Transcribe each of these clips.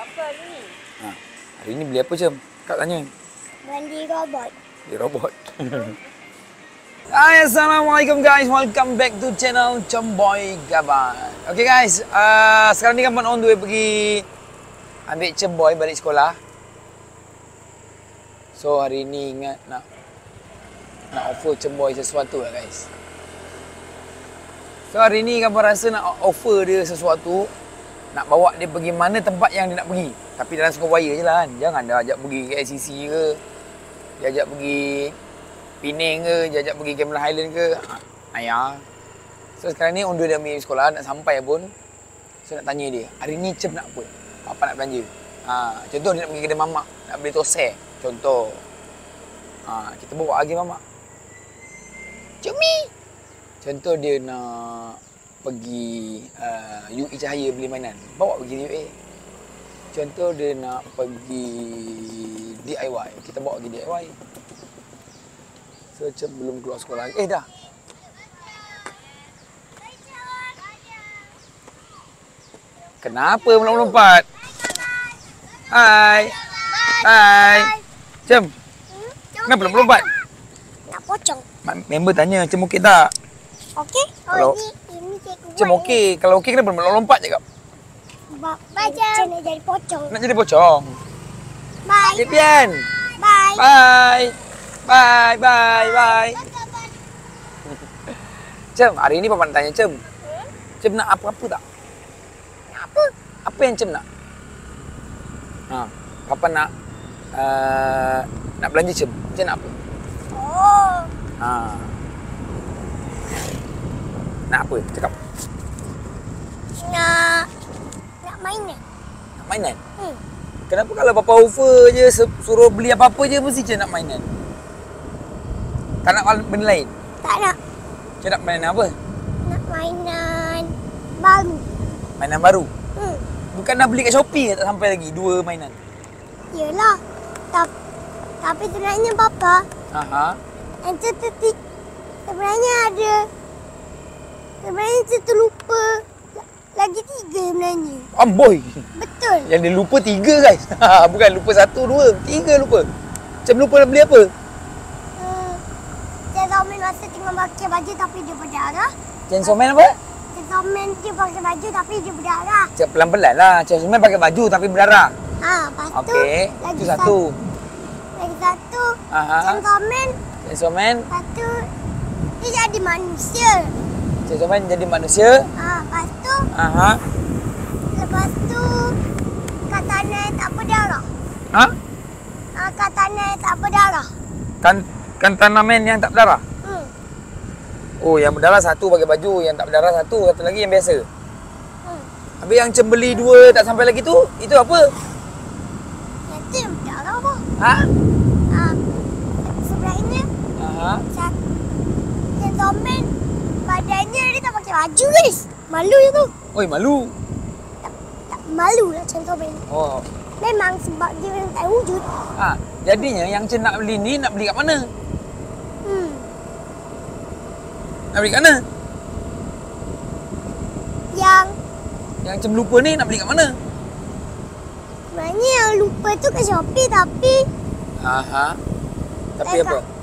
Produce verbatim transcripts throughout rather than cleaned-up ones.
apa hari ni? Ha. Hari ni beli apa, Cem? Kak tanya. Mandi robot. Beli robot. Hai, Assalamualaikum guys. Welcome back to channel Cemboy Gaban. Okay guys, uh, sekarang ni kan on the way pergi ambil Cemboy balik sekolah. So hari ni ingat nak nak offer Cemboy sesuatu lah guys. So hari ni Gaban rasa nak offer dia sesuatu, nak bawa dia pergi mana tempat yang dia nak pergi. Tapi dalam Surabaya je lah kan. Jangan dah ajak pergi ke K L C C ke, dia ajak pergi Penang ke, dia ajak pergi Cameron Highland ke. Ha, ayah. So sekarang ni on the way dia pergi sekolah, nak sampai pun. So nak tanya dia, hari ni Cem nak apa? Apa nak belanja? Ha, contoh dia nak pergi kedai mamak, nak beli tosai. Contoh. Ha, kita bawa lagi mamak. Cumi. Contoh dia nak pergi uh, U A Cahaya beli mainan, bawa pergi U A. Contoh dia nak pergi D I Y, kita bawa pergi D I Y. So Cem belum keluar sekolah lagi. Eh dah. Kenapa melompat-lompat? Hai. Hai. Cem. Kenapa melompat? Nak pocong. Member tanya Cem okey tak? Okey? Kalau- Oh, ini, ini cikgu Cem buat okey. Kalau okey kenapa melompat cakap? ni. Ba- Baca. Cem nak jadi pocong. Nak jadi pocong. Bye. Cik Pian. Bye. Bye. Bye, bye, bye. Cem, hari ni Papa nak tanya Cem. Hmm? Cem nak apa-apa tak? Apa? Apa yang Cem nak? Ha, Papa nak uh, nak belanja Cem. Cem nak apa? Oh. Ha. Nak apa? Cakap. Nak. Nak mainan. Nak mainan? Hmm. Kenapa kalau Papa offer je, suruh beli apa-apa je, mesti Cem nak mainan? Tak nak benda lain? Tak nak. Cem nak mainan apa? Nak mainan baru. Mainan baru? Hmm. Bukan nak beli kat Shopee ke tak sampai lagi? Dua mainan. Yelah. Ta- tapi sebenarnya Papa, Aha. yang terteti sebenarnya ada. Sebenarnya saya terlupa. Lagi tiga sebenarnya. Amboi. Betul. Yang dia lupa tiga guys. Bukan lupa satu, dua. Tiga lupa. Macam lupa nak beli apa? Hmm. Saya Zomen masa tengah pakai baju tapi dia berdarah. Chainsaw Man apa? Saya Zomen dia pakai baju tapi dia berdarah. Cik pelan-pelan lah. Chainsaw Man pakai baju tapi berdarah. Ha, lepas tu Okey. lagi Itu satu. Lagi satu. Aha. Saya Zomen, Chainsaw Man. lepas tu dia jadi manusia. Chainsaw Man jadi manusia. Ha, lepas tu Aha. lepas tu katana yang tak berdarah. Ha? Ha, katana yang tak berdarah. Kan kan tanaman yang tak berdarah. Hmm. Oh, yang berdarah satu pakai baju, yang tak berdarah satu, satu lagi yang biasa. Hmm. Habis yang Cem beli dua tak sampai lagi tu, itu apa? Yang tu yang berdarah apa? Ha? Ha, sebenarnya Aha. Saya Zomen badannya dia tak pakai baju guys. Malu je tu. Oi, malu. Tak malu lah Chainsaw Man. Oh. Memang sebab dia memang tak wujud. Ha, jadinya yang Cem nak beli ni nak beli kat mana? Hmm. Nak beli kat mana? Yang Yang Cem lupa ni nak beli kat mana? sebenarnya yang lupa tu kat Shopee tapi Aha. Tapi Eh, apa? Kak.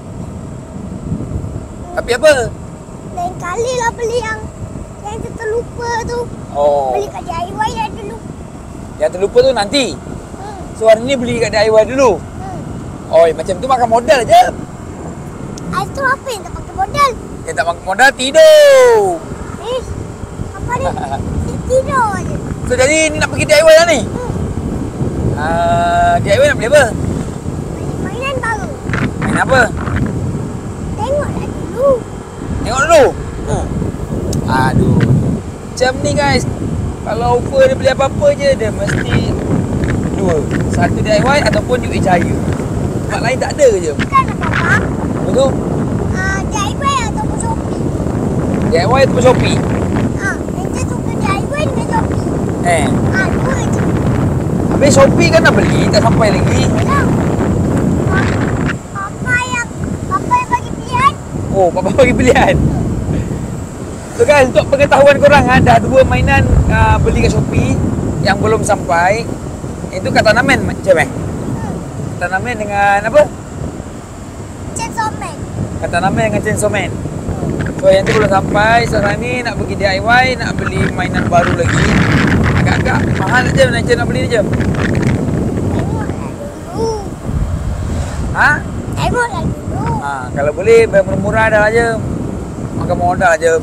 Tapi apa? lain kali lah beli yang yang tu terlupa tu. Oh. Beli kat D I Y dah dulu. Yang terlupa tu nanti. Hmm. So hari ni beli kat D I Y dulu. Hmm. Oh, macam tu makan modal je. Ah, tu apa yang tak pakai modal? Yang tak makan modal tidur. Eh, apa ni? Dia tidur je. So jadi ni nak pergi D I Y lah ni. Hmm. Uh, D I Y nak beli apa? Mainan baru. Main apa? Tengoklah dulu. Tengok dulu. Hmm. Aduh. Macam ni guys. Kalau offer dia beli apa-apa je, dia mesti dua. Satu D I Y ataupun U A Cahaya. Tempat lain tak ada je. Bukan lah Papa. Apa tu? Ah, D I Y ataupun Shopee. D I Y ataupun Shopee. Ah, yang tu suka D I Y dengan Shopee. Eh. Ah, dua je. Habis Shopee kan nak beli, tak sampai lagi. Yalah. Pa- Papa yang Papa yang bagi pilihan. Oh, Papa bagi pilihan. So guys, untuk pengetahuan korang, ada dua mainan uh, beli kat Shopee yang belum sampai. itu kata namen macam eh? Kata namen dengan apa? Chainsaw Man. Kata namen dengan Chainsaw Man. So yang tu belum sampai. Sekarang ni nak pergi D I Y, nak beli mainan baru lagi. Agak-agak mahal je nak nak beli je. Tengoklah dulu. Ha? Tengoklah dulu. Ha, kalau boleh bayar murah-murah dah je. Makan modal je.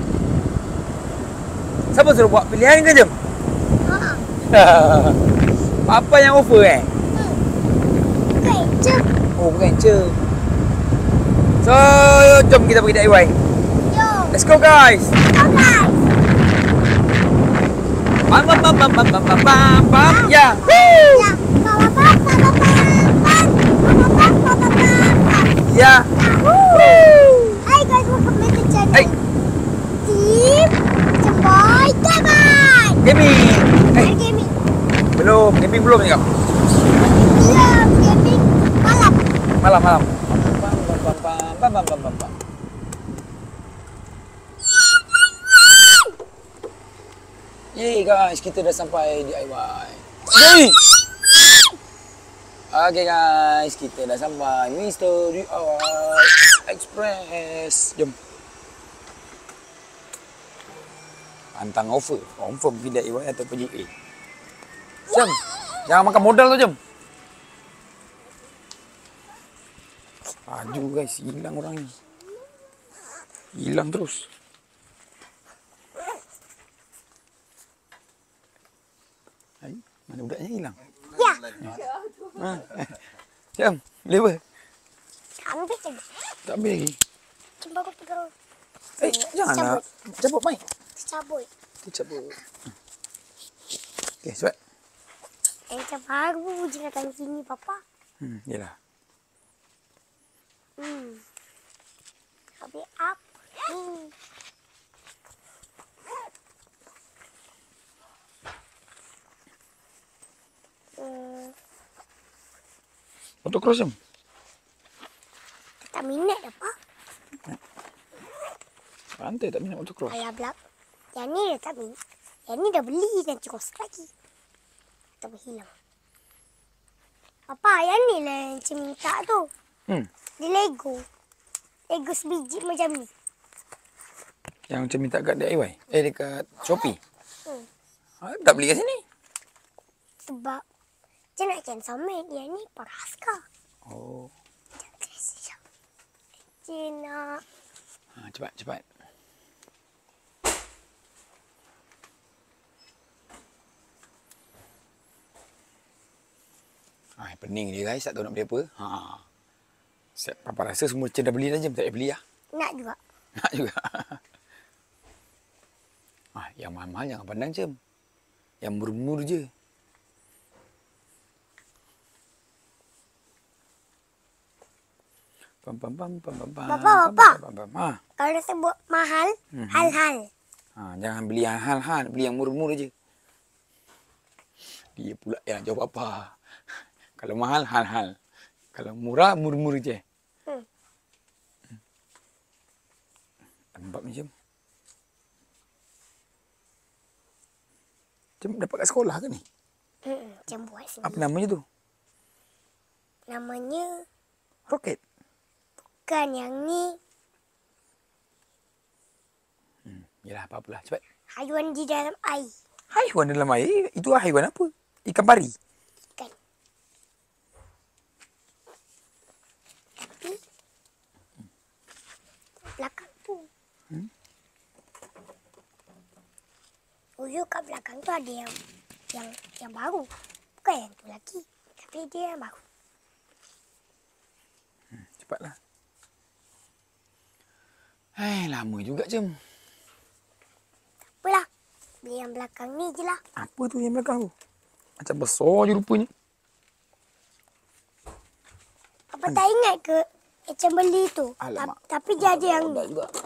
Siapa suruh buat pilihan ke je? Ha. Apa yang offer eh? Bukan je. Oh bukan je. So jom kita pergi D I Y. Jom. Let's go guys. Go guys. Bam bam bam bam bam bam bam bam bam. Ya. Ya. Bam, bam, bam, bam, bam, bam. Bam, bam, bam, bam, bam, bam. Ya. Yahoo! Hi guys, welcome back to the channel. Hey. Team Jemboy Gaming. Gaming. Eh, Hey. Gaming. belum. Gaming belum ni kau. Iya, gaming malam. Malam malam. Bam bam bam bam bam bam bam bam. Yeay guys, kita dah sampai D I Y. Yeay. Okay guys, kita dah sampai Mister D I Y Express. Jom. Pantang offer. Confirm pergi D I Y atau pergi A. Jom. Jangan makan modal tu, jom. Laju guys, hilang orang ni. Hilang terus. Hai, mana budaknya hilang? Ya, Ha. Jom, boleh apa? ambil je. Tak ambil lagi. Cuba aku pegang. Eh, janganlah. Cabut mai. Cabut. Cabut. Okey, sebab. Eh, macam baru je datang sini, Papa. Hmm, yalah. Hmm. Habis apa? Hmm. Hmm. Motocross jom. Tak minat dah, Pak. Pantai tak minat motocross. Alah, belak. Yang ni dah tak minat. Yang ni dah beli dan terus lagi. Tak berhilang. Papa, yang ni lah yang Cik minta tu. Hmm. Di Lego. Lego sebiji macam ni. Yang macam minta kat D I Y. Eh, dekat Shopee. Hmm. Ha, tak beli kat sini. Sebab dia nak cancel main. Yang ni Paraska. Oh. Jangan crazy je. Dia nak... Ha, cepat, cepat. Ah, pening dia guys, tak tahu nak beli apa. Ha. Siap, Papa rasa semua macam dah beli dah je, tak payah beli lah. Nak juga. Nak juga. Ah, yang mahal-mahal jangan pandang je. Yang murmur je. Pam pam pam pam pam pam. Bapa, pam, bapa. pam, pam, pam. Ha. Kalau dah sebut mahal, Mhm. hal-hal. Ha, jangan beli yang hal-hal, beli yang murmur je. Dia pula yang jawab apa. Kalau mahal, hal-hal. Kalau murah, murmur je. Hmm. Lembab macam. Macam dapat kat sekolah ke ni? Hmm, macam buat sini. Apa namanya tu? Namanya Roket. bukan yang ni. Hmm, yalah, apa-apalah. Cepat. Haiwan di dalam air. Haiwan dalam air? Itu haiwan apa? Ikan pari? Kan. Tapi belakang tu. Hmm? Oh, ya, kat belakang tu ada yang yang yang baru. Bukan yang tu lagi. Tapi dia yang baru. Hmm, cepatlah. Hai, lama juga je. Apalah. Beli yang belakang ni je lah. Apa tu yang belakang tu? Macam besar je rupanya. Apa tak ingat ke macam beli tu? Alamak. Ta- Tapi dia ada yang Lambat ni. juga.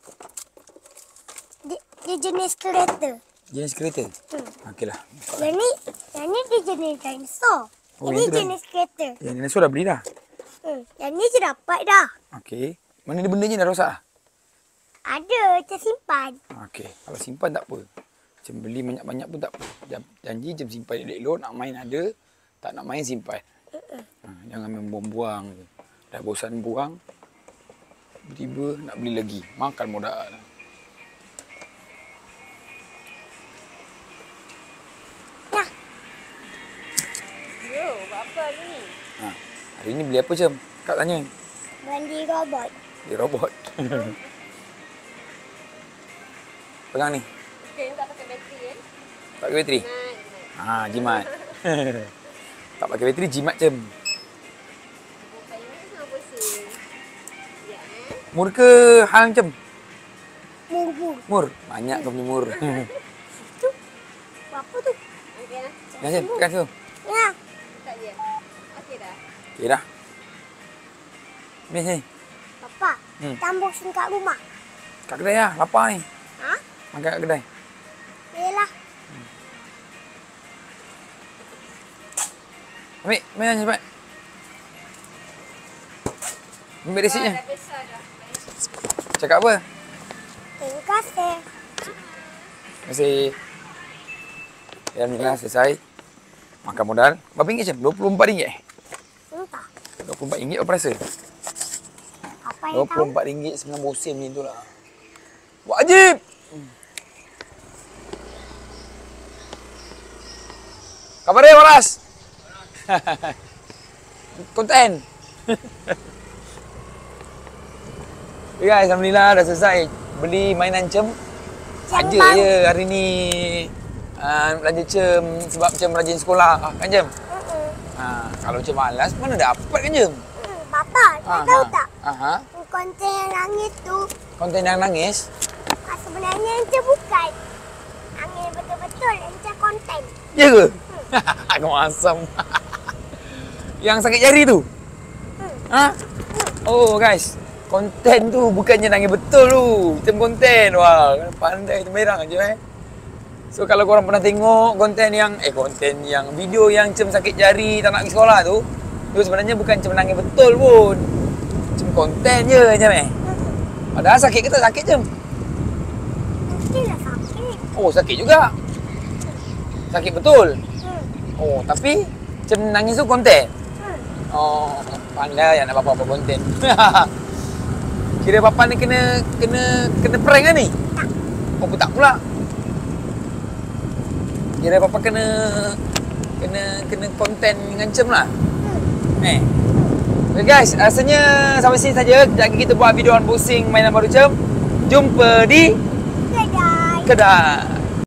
Dia, dia jenis kereta. Jenis kereta? Hmm. Okeylah. Yang ni, yang ni dia jenis dinosaur. Oh, Ini yang tu dah- jenis kereta. Yang dinosaur dah beli dah? Hmm. Yang ni je dapat dah. Okey. Mana dia bendanya dah rosak? Ada, macam simpan. Okey. Kalau simpan tak apa. Macam beli banyak-banyak pun tak apa. Jam- Janji jam simpan elok-elok, nak main ada. Tak nak main simpan. Ha, jangan main buang-buang. Dah bosan buang, tiba-tiba nak beli lagi. Makan modal. Nah. Yo, buat apa hari ni? Ha, hari ni beli apa, Cem? Kak tanya. Mandi robot. Beli robot. Pegang ni. Okay, tak pakai bateri kan? Tak pakai bateri? Jimat, jimat. Ha, jimat. Tak pakai bateri, jimat, Cem. Bukan ini sama pusing. Ya, eh? Mur ke hang, Cem? Mur-mur. Mur. Banyak kau punya mur. Tu. Apa tu? Okey lah. Ya, Cem. Pegang tu. Ya. Tak je. Okey dah. Okey dah. Ni, ni. Papa, Hmm. kita unboxing kat rumah. Kat kedai lah. Lapar ni. Ha? Makan kat kedai. Yelah. Ambil. Ambil yang cepat. Ambil resitnya. Dah besar dah. Cakap apa? Terima kasih. Terima kasih. Alhamdulillah selesai. Makan modal. Berapa ringgit, Cem? dua puluh empat ringgit eh? Entah. dua puluh empat ringgit apa rasa? Apa dua yang puluh tahu? empat ringgit sembilan puluh sen macam tu lah. Wajib! Khabar dia, Waras? Konten. Okay guys, Alhamdulillah dah selesai beli mainan Cem. Saja baru. je hari ni uh, belanja Cem sebab Cem rajin sekolah kan Cem? Mm-mm. Ha, kalau Cem malas mana dapat kan Cem? Hmm, Papa, kau tahu tak? Aha. Konten yang nangis tu Konten yang nangis. ah, sebenarnya Encik bukan. Nangis betul-betul Encik konten. Ya ke? Kau asam. Yang sakit jari tu? Ha? Oh guys, konten tu bukannya nangis betul tu. Cem konten. Wah, pandai tu merang je eh. So kalau korang pernah tengok konten yang eh konten yang video yang Cem sakit jari tak nak pergi sekolah tu, tu sebenarnya bukan Cem nangis betul pun. Cem konten je Cem eh. Padahal sakit ke tak sakit Cem? Mestilah sakit. Oh, sakit juga. Sakit betul. Hmm. Oh, tapi Cem nangis tu konten. Hmm. Oh, pandai yang nak apa-apa konten. Kira papa ni kena kena kena prank kan ni? Tak. Oh, tak pula. Kira papa kena kena kena konten dengan Cem lah. Hmm. Eh. Okay guys, rasanya sampai sini saja. Kejap lagi kita buat video unboxing mainan baru Cem. Jumpa di Kedai. kedai.